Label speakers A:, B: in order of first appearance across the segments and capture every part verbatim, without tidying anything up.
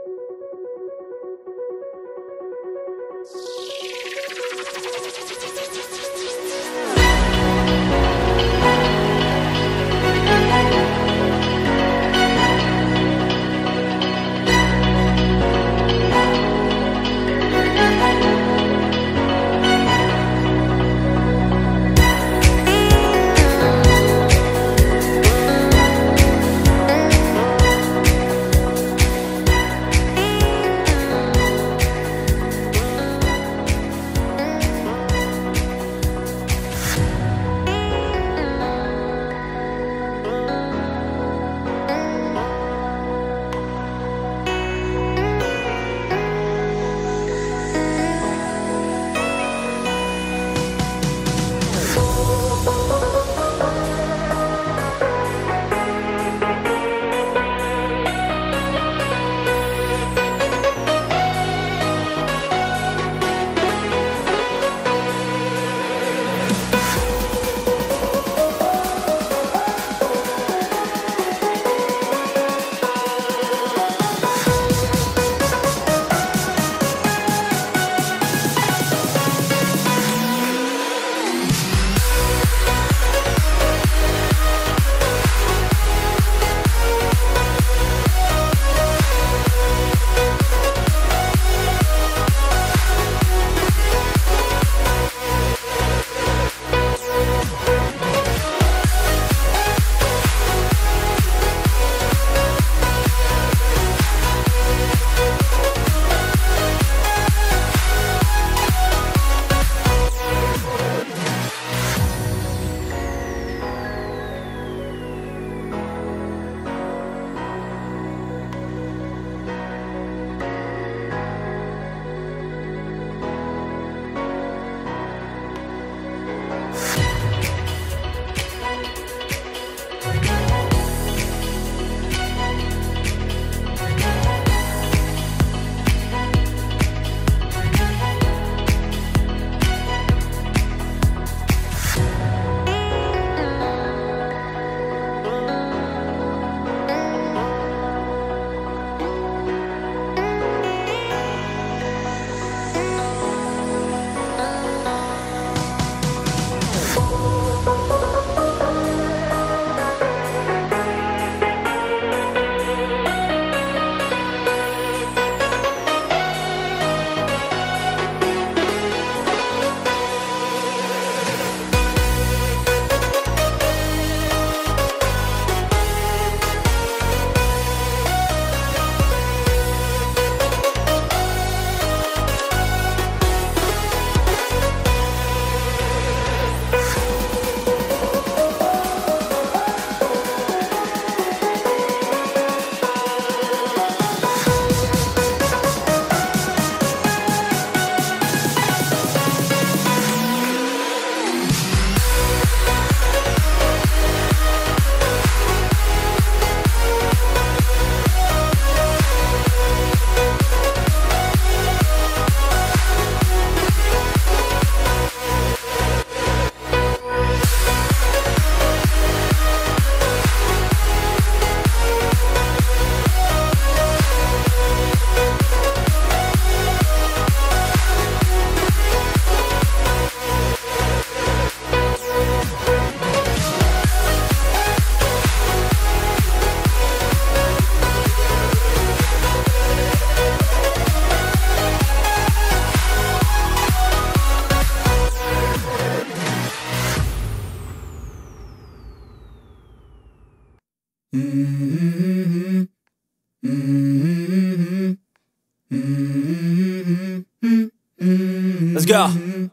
A: Let's go.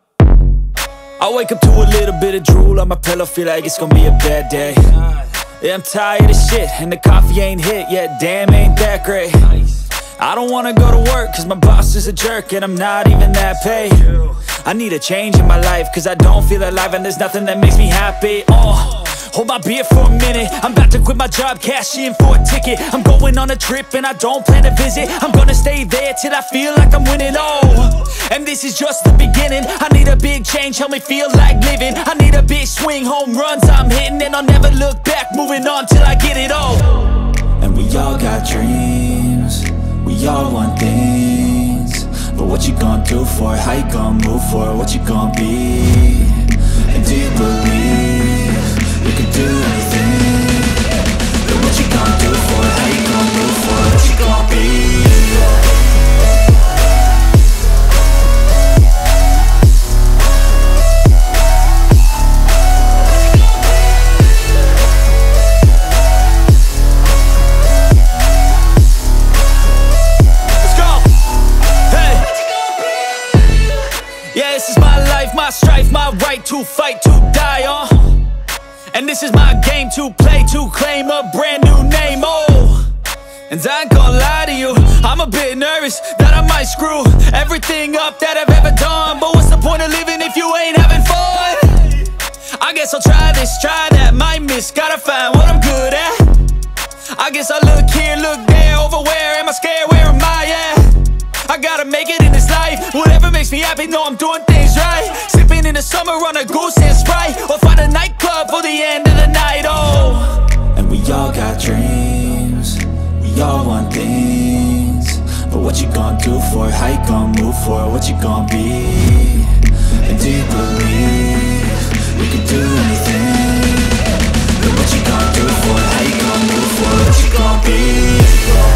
A: I wake up to a little bit of drool on my pillow, feel like it's gonna be a bad day. Yeah, I'm tired of shit, and the coffee ain't hit yet, damn, ain't that great. I don't wanna go to work, cause my boss is a jerk, and I'm not even that paid. I need a change in my life, cause I don't feel alive, and there's nothing that makes me happy. Oh, hold my beer for a minute, I'm about to quit my job, cash in for a ticket. I'm going on a trip, and I don't plan to visit. I'm gonna stay there till I feel like I'm winning, oh. And this is just the beginning. I need a big change, help me feel like living. I need a big swing, home runs I'm hitting, and I'll never look back, moving on till I get it all. And we all got dreams, We all want things, but what you gonna do for it? How you gonna move for it? What you gonna be? And do you believe you can do anything? But what you gonna do for it? How you gonna move for it? What you gonna be? My strife, my right to fight, to die on. Uh. And this is my game to play, to claim a brand new name, oh. And I ain't gonna lie to you, I'm a bit nervous that I might screw everything up that I've ever done. But what's the point of living if you ain't having fun? I guess I'll try this, try that, might miss, gotta find what I'm good at. I guess I look here, look there, over where am I scared, where am I at? I gotta make it in this life. Whatever makes me happy, know I'm doing things right. Sipping in the summer on a goose and Sprite, or find a nightclub for the end of the night, oh. And we all got dreams, we all want things, but what you gonna do for it? How you gonna move for it? What you gonna be? And do you believe you can do anything? But what you gonna do for it? How you gonna move for it? What you gonna be?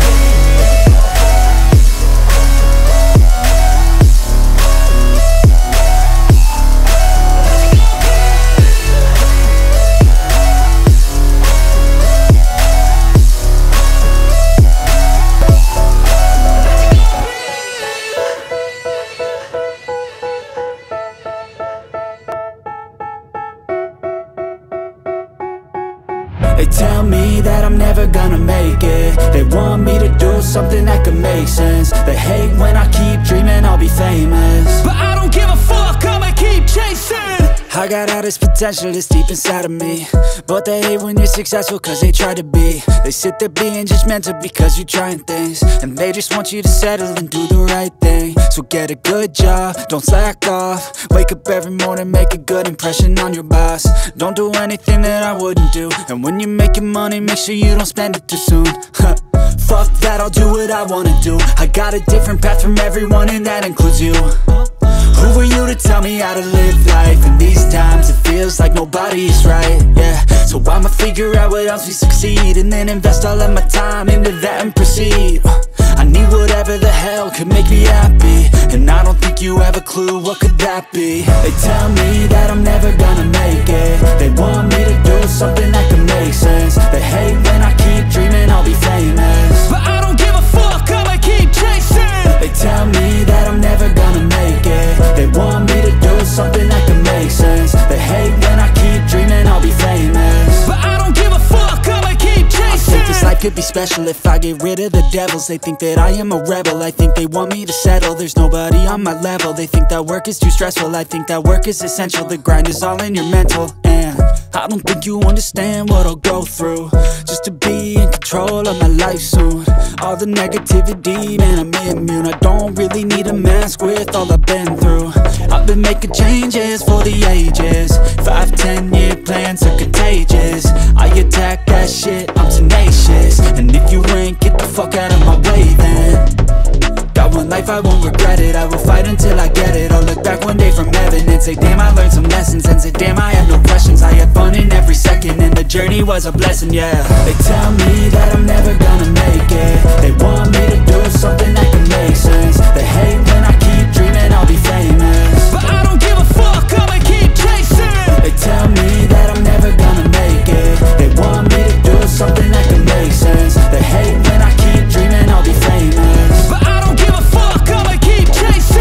A: They tell me that I'm never gonna make it. They want me to do something that could make sense. They hate when I keep dreaming I'll be famous, but I don't give a fuck, I'ma keep chasing. I got all this potential that's deep inside of me, but they hate when you're successful cause they try to be. They sit there being judgmental because you're trying things, and they just want you to settle and do the right thing. So get a good job, don't slack off. Wake up every morning, make a good impression on your boss. Don't do anything that I wouldn't do, and when you're making money, make sure you don't spend it too soon. Fuck that, I'll do what I wanna do. I got a different path from everyone, and that includes you. Who are you to tell me how to live life? In these times it feels like nobody is right, yeah. So I'ma figure out what else we succeed, and then invest all of my time into that and proceed. I need whatever the hell could make me happy, and I don't think you have a clue what could that be. They tell me that I'm never gonna make it. They want me to do something that could make sense. They hate when I keep dreaming I'll be famous, but I don't give a fuck, I'ma keep chasing. They tell me that I'm never gonna make it. They want me to do something that can make sense. They hate when I keep dreaming I'll be famous, but I don't give a fuck, I'ma keep chasing. I think this life could be special if I get rid of the devils. They think that I am a rebel, I think they want me to settle. There's nobody on my level. They think that work is too stressful, I think that work is essential. The grind is all in your mental, and I don't think you understand what I'll go through just to be in control of my life soon. All the negativity, man, I'm immune. I don't really need a mask with all I've been through. I've been making changes for the ages. Five, ten year plans are contagious. I attack that shit, I'm tenacious. And if you ain't, get the fuck out of my way then. Got one life, I won't regret it. I will fight until I get it. I'll look back one day from heaven and say, damn, I learned some lessons. And say, damn, I had no questions. I had fun in every second, and the journey was a blessing, yeah. They tell me that I'm never gonna make it. They want me to do something that can make sense. They hate when I keep dreaming I'll be famous, but I don't give a fuck, I'ma keep chasing. They tell me that I'm never gonna make it. They want me to do something that can make sense. They hate when I keep dreaming I'll be famous, but I don't give a fuck, I'ma keep chasing.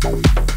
A: yeah.